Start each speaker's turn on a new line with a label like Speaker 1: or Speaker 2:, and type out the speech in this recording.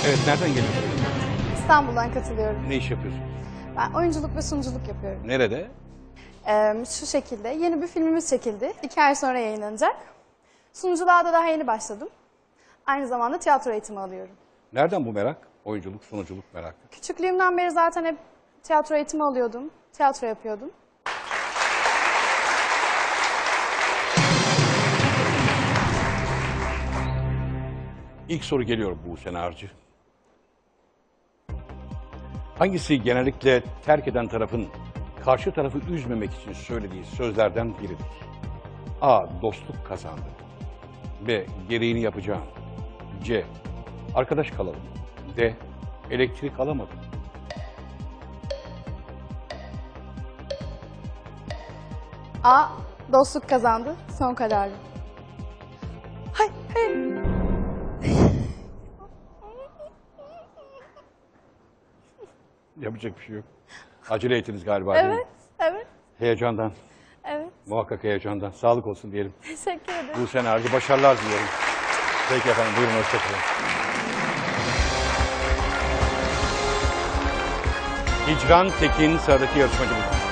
Speaker 1: Evet, nereden geliyorsun?
Speaker 2: İstanbul'dan katılıyorum.
Speaker 1: Ne iş yapıyorsun?
Speaker 2: Ben oyunculuk ve sunuculuk yapıyorum.
Speaker 1: Nerede?
Speaker 2: Şu şekilde, yeni bir filmimiz çekildi. 2 ay sonra yayınlanacak. Sunuculuğa da daha yeni başladım. Aynı zamanda tiyatro eğitimi alıyorum.
Speaker 1: Nereden bu merak? Oyunculuk, sunuculuk merakı.
Speaker 2: Küçüklüğümden beri zaten hep tiyatro eğitimi alıyordum. Tiyatro yapıyordum.
Speaker 1: İlk soru geliyor Buse Narcı. Hangisi genellikle terk eden tarafın karşı tarafı üzmemek için söylediği sözlerden biridir? A. Dostluk kazandı. B. Gereğini yapacağım. C. Arkadaş kalalım. D. Elektrik alamadım.
Speaker 2: A. Dostluk kazandı. Son kararım. Hay, hay.
Speaker 1: Yapacak bir şey yok. Acele ettiniz galiba değil mi?
Speaker 2: Evet, evet,
Speaker 1: Heyecandan,
Speaker 2: evet.
Speaker 1: muhakkak heyecandan. Sağlık olsun diyelim.
Speaker 2: Teşekkür ederim.
Speaker 1: Buse Narcı, başarılar diliyorum. Peki efendim, buyurun, hoşçakalın. Hicran Tekin sıradaki yarışmacımız.